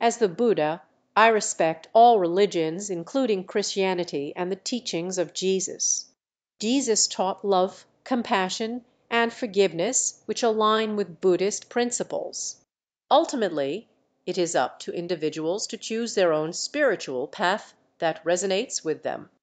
As the Buddha, I respect all religions, including Christianity and the teachings of Jesus. Jesus taught love, compassion, and forgiveness, which align with Buddhist principles. Ultimately, it is up to individuals to choose their own spiritual path that resonates with them.